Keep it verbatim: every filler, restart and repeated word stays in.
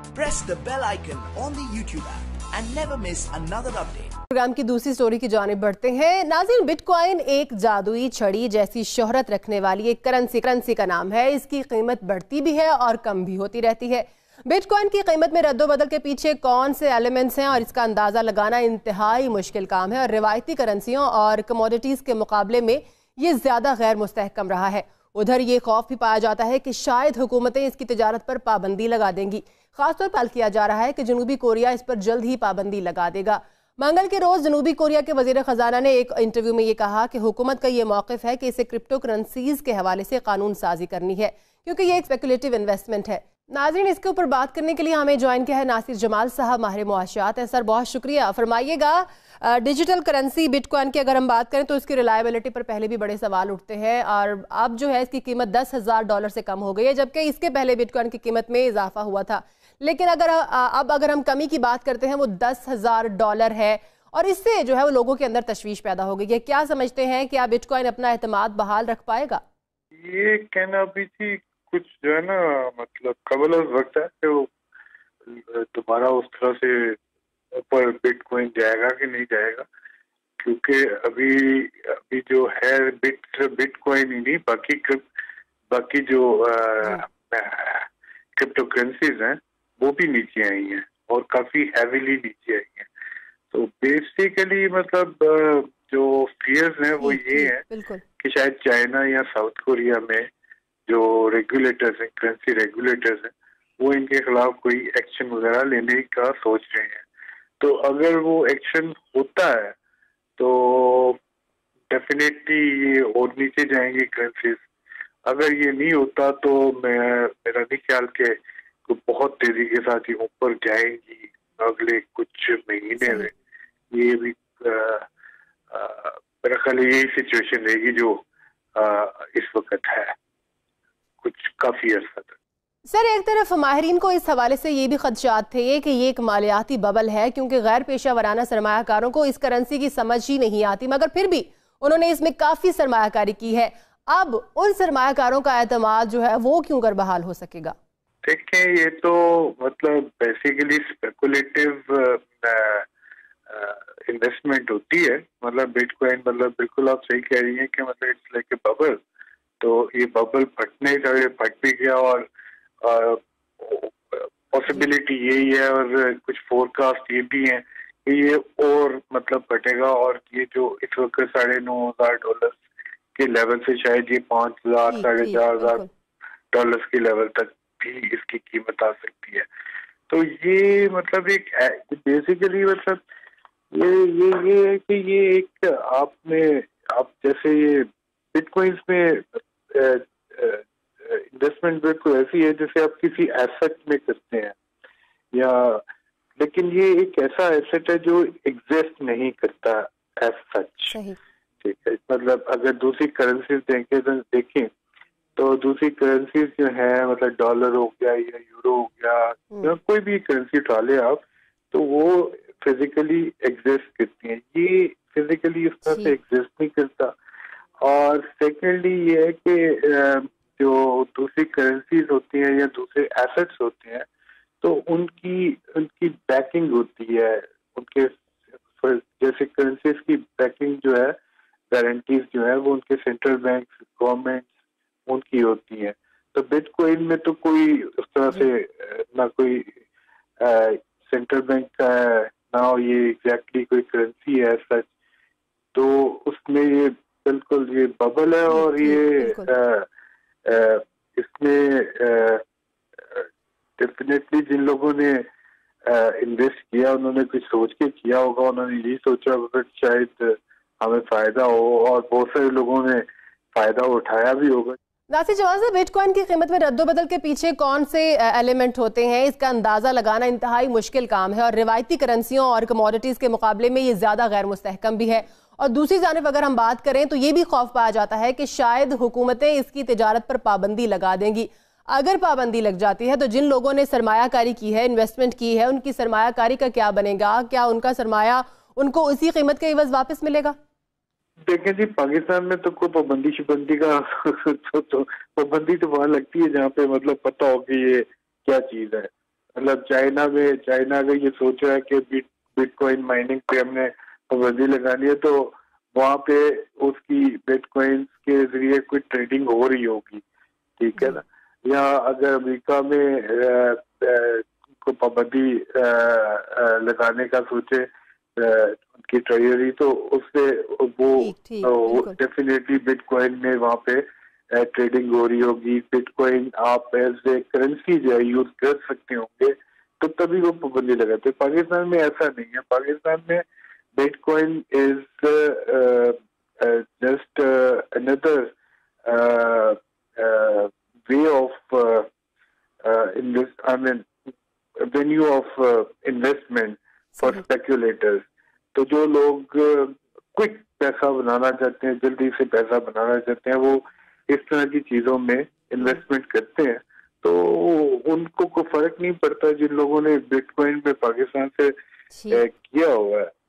Press the bell icon on the YouTube app and never miss another update. Program की दूसरी story की जानिब बढ़ते हैं। नाज़रीन, बिटकॉइन एक जादुई छड़ी जैसी शोहरत रखने वाली एक करेंसी करेंसी का नाम है। इसकी कीमत बढ़ती भी है और कम भी होती रहती है। बिटकॉइन की कीमत में रद्दोबदल के पीछे कौन से एलिमेंट्स हैं और इसका अंदाजा लगाना इंतहाई मुश्किल काम है और रिवायती करेंसियों और कमोडिटीज के मुकाबले में ये ज्यादा गैर मुस्तहकम रहा है। उधर ये खौफ भी पाया जाता है कि शायद हुकूमतें इसकी तिजारत पर पाबंदी लगा देंगी। खासतौर पर किया जा रहा है कि जनूबी कोरिया इस पर जल्द ही पाबंदी लगा देगा। मंगल के रोज जनूबी कोरिया के वजीर खजाना ने एक इंटरव्यू में ये कहा कि हुकूमत का ये मौक़िफ़ है कि इसे क्रिप्टो करेंसीज के हवाले से कानून साजी करनी है क्योंकि ये एक स्पेकुलेटिव इन्वेस्टमेंट है। नाज़रीन, इसके ऊपर बात करने के लिए हमें ज्वाइन किया है नासिर जमाल साहब, माहिर मुआशियात है। सर, बहुत शुक्रिया। फरमाइएगा, डिजिटल करेंसी बिटकॉइन की अगर हम बात करें तो इसकी रिलायबिलिटी पर पहले भी बड़े सवाल उठते हैं और अब जो है इसकी कीमत दस हज़ार डॉलर से कम हो गई है, जबकि इसके पहले बिटकॉइन की कीमत में इजाफा हुआ था। लेकिन अगर अब अगर हम कमी की बात करते हैं वो दस हज़ार डॉलर है और इससे जो है वो लोगों के अंदर तशवीश पैदा हो गई है। क्या समझते हैं कि अब बिटकॉइन अपना एतमाद बहाल रख पाएगा? ये कहना भी थी कुछ जो है ना, मतलब कबल वक्त है कि वो दोबारा उस तरह से ऊपर बिटकॉइन जाएगा कि नहीं जाएगा, क्योंकि अभी अभी जो है बिट बिटकॉइन ही नहीं, बाकी बाकी जो क्रिप्टो करेंसीज हैं वो भी नीचे आई हैं और काफी हैवीली नीचे आई हैं। तो बेसिकली मतलब जो फियर्स हैं वो ये हैं कि शायद चाइना या साउथ कोरिया में जो रेगुलेटर्स हैं, करेंसी रेगुलेटर्स हैं, वो इनके खिलाफ कोई एक्शन वगैरह लेने का सोच रहे हैं। तो अगर वो एक्शन होता है तो डेफिनेटली ये और नीचे जाएंगी करेंसीज। अगर ये नहीं होता तो मैं मेरा नहीं ख्याल के तो बहुत तेजी के साथ ही ऊपर जाएंगी अगले कुछ महीने में। ये भी आ, आ, मेरा ख्याल यही सिचुएशन रहेगी जो आ, इस वक्त है कुछ काफी अर्सा तक। सर, एक तरफ माहिरीन को इस हवाले से ये भी खदशात थे कि ये एक मालियाती बबल है क्योंकि गैर पेशा वराना सरमायाकारों को इस करेंसी की समझ ही नहीं आती, मगर फिर भी उन्होंने इसमें काफी सरमायाकारी की है। अब उन सरमायाकारों का एतमाद जो है वो क्यों कर बहाल हो सकेगा? देखिए, ये तो मतलब बेसिकली स्पेकुलेटिव इन्वेस्टमेंट होती है। मतलब बिटकॉइन, मतलब बिल्कुल आप सही कह रही हैं कि मतलब इट्स लाइक ए बबल। तो ये बबल फटने का ये फट भी गया और पॉसिबिलिटी यही है और कुछ फोरकास्ट ये भी है कि ये और मतलब फटेगा और ये जो इस वक्त साढ़े नौ हजार डॉलर के लेवल से शायद ये पाँच हजार साढ़े चार हजार डॉलर के लेवल तक भी इसकी कीमत आ सकती है। तो ये मतलब एक बेसिकली मतलब ये ये ये है कि ये एक आपने आप जैसे ये बिटकॉइंस में इन्वेस्टमेंट बिल्कुल ऐसी है जैसे आप किसी एसेट में करते हैं या, लेकिन ये एक ऐसा एसेट है जो एग्जिस्ट नहीं करता एज सच। ठीक है, मतलब अगर दूसरी करेंसीज देखें तो देखें तो दूसरी करेंसीज जो है मतलब डॉलर हो गया या यूरो हो गया या कोई भी करेंसी उठा ले आप, तो वो फिजिकली एग्जिस्ट करती हैं। ये फिजिकली इस तरह से एग्जिस्ट नहीं करता। और सेकेंडली ये है कि जो दूसरी करेंसीज होती हैं या दूसरे एसेट्स होते हैं तो उनकी उनकी बैकिंग होती है, उनके जैसे करेंसीज की बैकिंग जो है, गारंटीज जो है वो उनके सेंट्रल बैंक, गवर्नमेंट उनकी होती है। तो बिटकॉइन में तो कोई उस तरह से ना कोई सेंट्रल बैंक का है ना ये एग्जैक्टली कोई करेंसी है सच। तो उसमें ये बिल्कुल ये बबल है और ये आ, आ, इसमें डेफिनेटली जिन लोगों ने इन्वेस्ट किया उन्होंने कुछ सोच के किया होगा। उन्होंने यही सोचा होगा कि शायद हमें फायदा हो और बहुत सारे लोगों ने फायदा उठाया भी होगा। नासिर जमाल साहब, बिटकॉइन की कीमत में रद्दोबदल के पीछे कौन से एलिमेंट होते हैं, इसका अंदाजा लगाना इंतहाई मुश्किल काम है और रिवायती करेंसियों और कमोडिटीज के मुकाबले में ये ज्यादा गैर मुस्तहकम भी है। और दूसरी जानिब अगर हम बात करें तो ये भी खौफ पाया जाता है कि शायद हुकूमतें इसकी तिजारत पर पाबंदी लगा देंगी। अगर पाबंदी लग जाती है तो जिन लोगों ने सरमायाकारी की है, इन्वेस्टमेंट की है, उनकी सरमायाकारी का क्या बनेगा? क्या उनका सरमाया उनको उसी कीमत के एवज वापस मिलेगा? देखें जी, पाकिस्तान में तो कोई पाबंदी शिबंदी का तो, तो पाबंदी तो वहां लगती है जहाँ पे मतलब पता हो कि ये क्या चीज है। मतलब चाइना में चाइना अगर ये सोच रहा है कि बिट बिटकॉइन माइनिंग पे हमने पाबंदी लगानी है, तो वहाँ पे उसकी बिटकॉइन के जरिए कोई ट्रेडिंग हो रही होगी, ठीक है ना। या अगर अमेरिका में आ, आ, को पाबंदी लगाने का सोचे उनकी ट्रेजरी, तो उससे वो डेफिनेटली बिटकॉइन में वहाँ पे ट्रेडिंग हो रही होगी। बिटकॉइन आप एज ए करेंसी जो है यूज कर सकते होंगे, तो तभी वो पाबंदी लगाते। पाकिस्तान में ऐसा नहीं है। पाकिस्तान में bitcoin is just another way of invest I mean venue of investment for speculators. तो जो लोग क्विक पैसा बनाना चाहते हैं, जल्दी से पैसा बनाना चाहते हैं, वो इस तरह की चीजों में इन्वेस्टमेंट करते हैं। तो उनको कोई फर्क नहीं पड़ता जिन लोगों ने बिटकॉइन पे पाकिस्तान से किया हुआ है।